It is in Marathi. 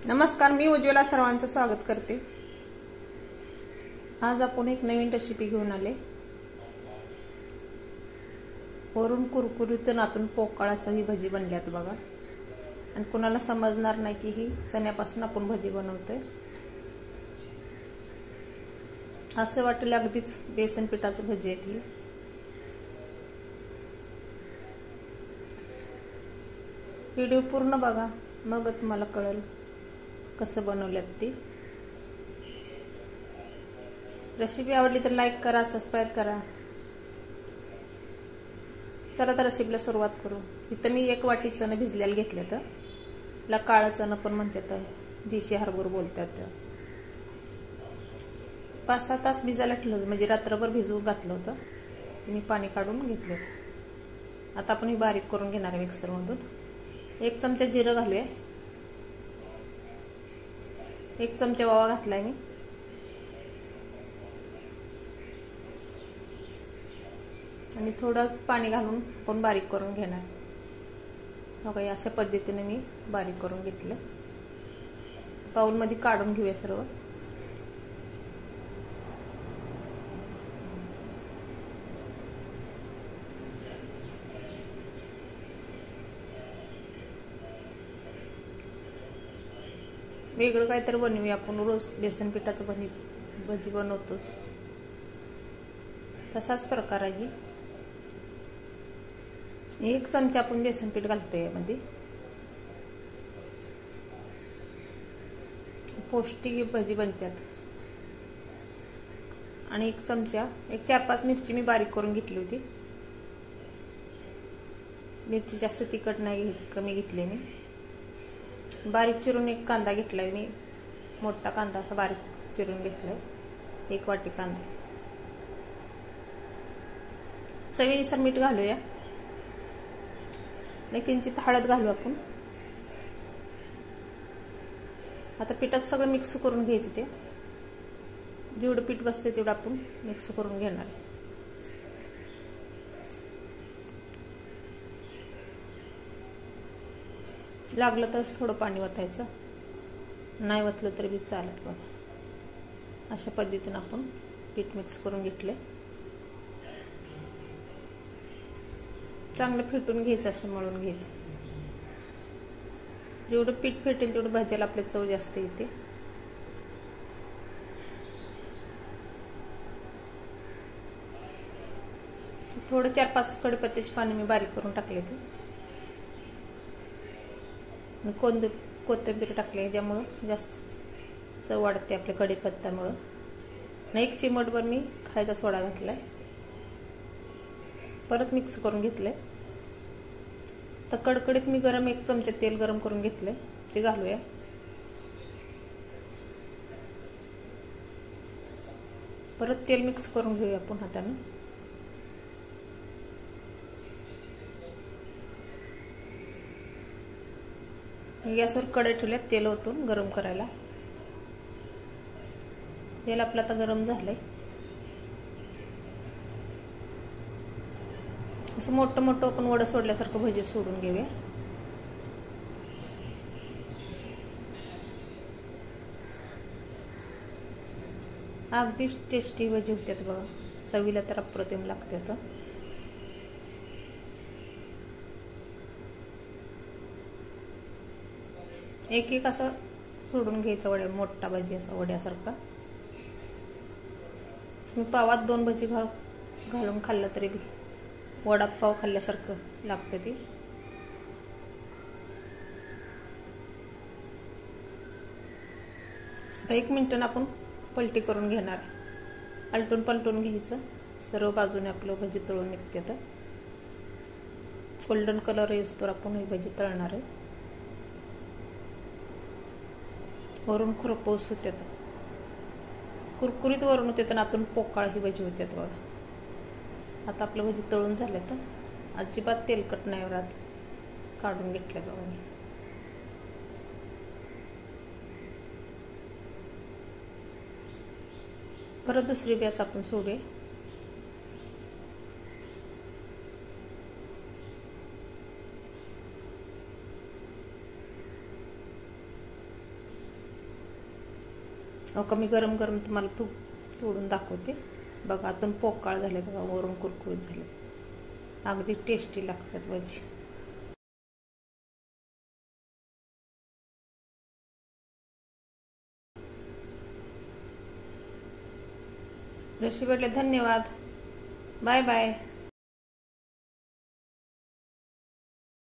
नमस्कार, मी उज्ज्वला सर्वांचं स्वागत करते। आज आपण एक नवीन रेसिपी घेऊन आले। वरून कुरकुरीत आतून पोकळ असं ही भजी बनल्यात बघा। आणि कुणाला समजणार नाही की ही चण्यापासून आपण भजी बनवतोय, असं वाटेल अगदीच बेसन पिठाचं भजी आहे ती। व्हिडिओ पूर्ण बघा, मग तुम्हाला कळेल कसं बनवल्यात ती। रेसिपी आवडली तर लाईक करा, सबस्क्राइब करा। चला तर रेसिपीला सुरुवात करू। इथं मी 1 वाटी चणे भिजलेले घेतले, तर ला काळं चणं पण म्हणतात, देशी हरभरा बोलतात। 5-6 तास भिजायला ठेवलं, म्हणजे रात्रभर भिजवून घातलं होतं। मी पाणी काढून घेतले। आता आपण ही बारीक करून घेणार आहे मिक्सर मधून। 1 चमचा जिरं घालूया, 1 चमचा ओवा घातलाय मी, आणि थोडं पाणी घालून आपण बारीक करून घेणार। बघा अशा पद्धतीने मी बारीक करून घेतलं। बाउल मध्ये काढून घेऊया सर्व। वेगळं काहीतरी बनवूया आपण, रोज बेसन पिठाचं भजी बनवतोच, तसाच प्रकार आहे। 1 चमचा आपण बेसन पीठ घालतोय यामध्ये। पौष्टिक भजी बनतात। आणि 1 चमचा, 4-5 मिरची मी बारीक करून घेतली होती। मिरची जास्त तिखट नाही घ्यायची, कमी घेतली मी। बारीक चिरून 1 कांदा घेतलाय मी, मोठा कांदा असा बारीक चिरून घेतलाय, 1 वाटी कांदा। चवीनुसार मीठ घालूया, किंचित हळद घालू आपण। आता पिठात सगळं मिक्स करून घ्यायचं। ते जेवढं पीठ बसते तेवढं आपण मिक्स करून घेणार। लागलं तर थोडं पाणी ओतायचं, नाही ओतलं तरी बी चालत बघा। अशा पद्धतीने आपण पीठ मिक्स करून घेतले। चांगलं फेटून घ्यायचं, असं मळून घ्यायचं। जेवढं पीठ फेटेल तेवढं भज्याला आपली चव जास्त येते। थोडं 4-5 कढीपत्त्याचे पाणी मी बारीक करून टाकले ते, कोथिंबीर टाकले, ज्यामुळे जास्त चव वाढते आपल्या कढीपत्त्यामुळे। 1 चिमटभर मी खायचा सोडा घातलाय, परत मिक्स करून घेतले। तर कडकडीत मी 1 चमचा तेल गरम करून घेतले, ते घालूया। परत तेल मिक्स करून घेऊया आपण हाताने। गॅसवर कढई ठेवल्या, तेल ओतून गरम करायला। तेल आपलं आता गरम झालंय। असं मोठं मोठं आपण वडं सोडल्यासारखं भजी सोडून घेऊया। अगदी टेस्टी भजी होतात बघा, चवीला तर अप्रतिम लागतात। एक असं सोडून घ्यायचं वड्या, मोठा भजी असा वड्यासारखा। तुम्ही पावात 2 भजी घालून खाल्लं तरी बी वडापाव खाल्ल्यासारखं लागतं ती। आता 1 मिनिटानं आपण पलटी करून घेणार, आलटून पलटून घ्यायचं। सर्व बाजूने आपलं भजी तळून निघते। तर गोल्डन कलर येऊस्तोवर आपण ही भजी तळणार आहे। वरून खुरपूस होते, कुरकुरीत वरून होते, तर आतून पोकळ ही भजी होते बघा। आता आपलं भजी तळून झाले, तर अजिबात तेलकट नाही राहत, काढून घेतलं बघा मी। परत दुसरी बॅच आपण सोडूया। मी गरम गरम तुम्हाला तूप सोडून दाखवते बघा. आतून पोकळ झाले बघा, वरून कुरकुरीत झाले, अगदी टेस्टी लागतात भजी. रेसिपीला धन्यवाद. Bye bye.